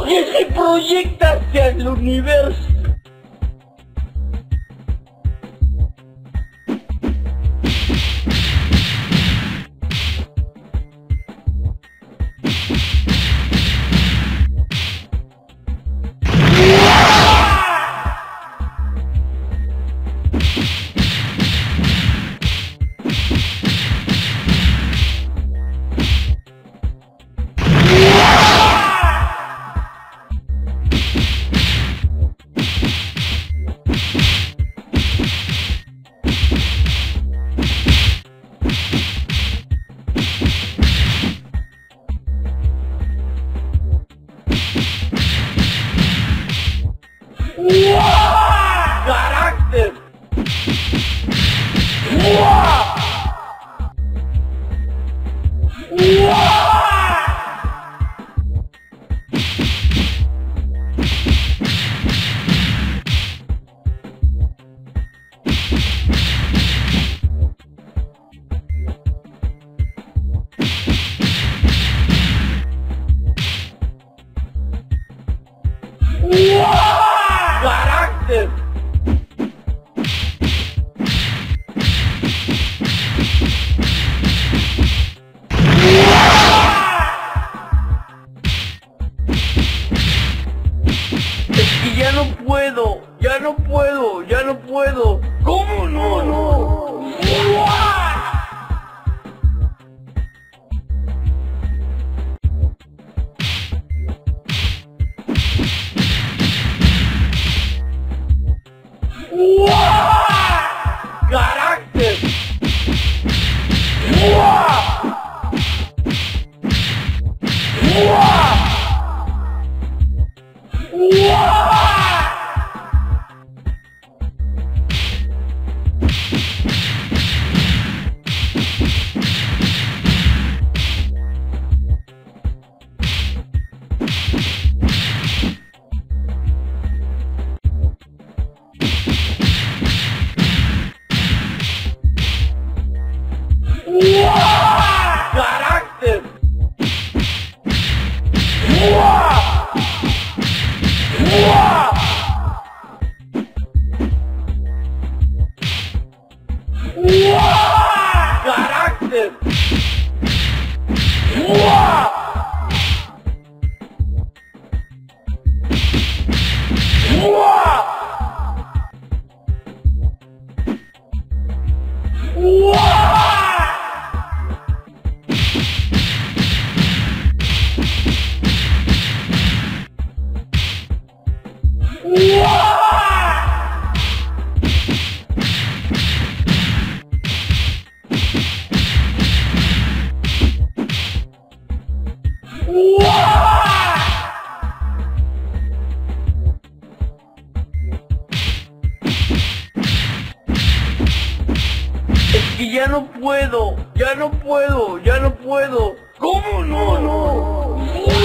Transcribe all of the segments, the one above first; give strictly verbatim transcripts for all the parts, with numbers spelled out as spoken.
que se proyecta hacia el universo. ¡Carácter! ¡Carácter! Es que ya no puedo, ya no puedo, ya no puedo. ¿Cómo no? No. ¡Carácter! ¡Carácter! ¡Carácter! Es que ya no puedo, ya no puedo, ya no puedo. ¿Cómo no? No.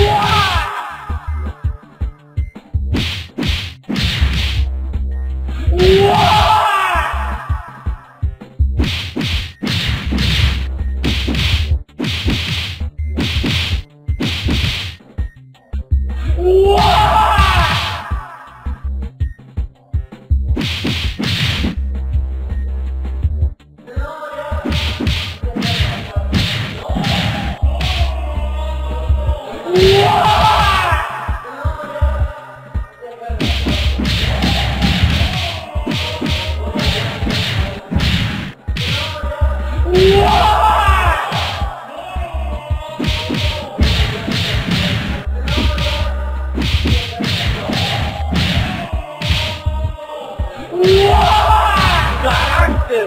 ¡Carácter!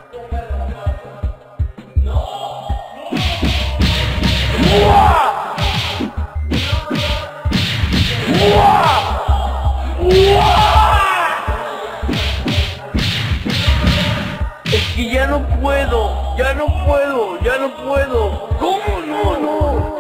Es que ya no puedo, ya no puedo, ya no puedo. ¿Cómo no? No.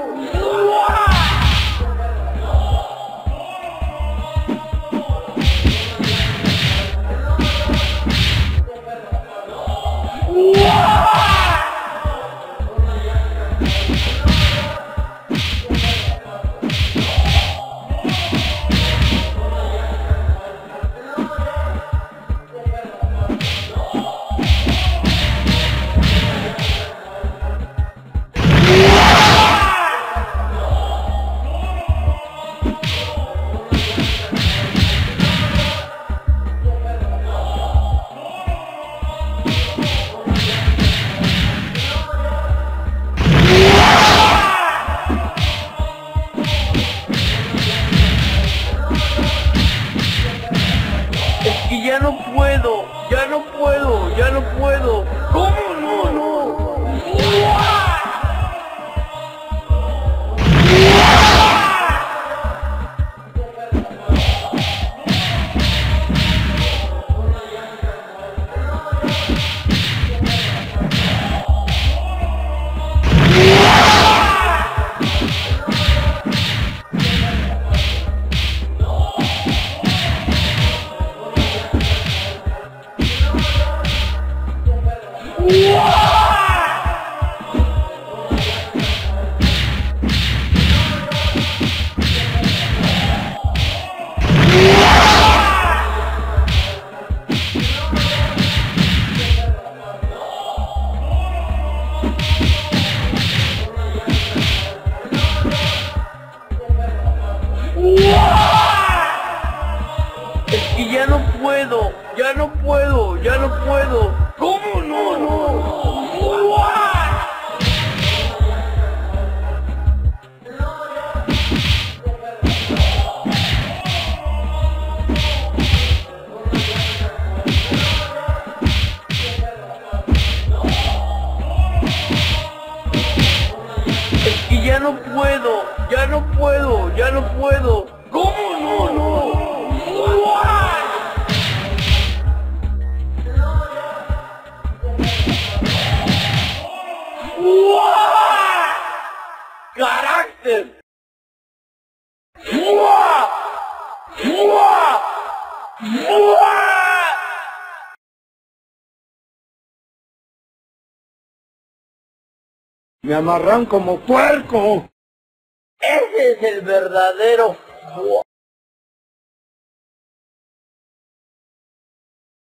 Es que ya no puedo, ya no puedo, ya no puedo. ¿Cómo no, no? Es que ya no puedo, ya no puedo, ya no puedo. ¿Cómo no, no? Es que ya no puedo, ya no puedo, ya no puedo. ¿Cómo no, no? ¡Carácter! ¡Mua! ¡Mua! ¡Mua! Me amarran como puerco. Ese es el verdadero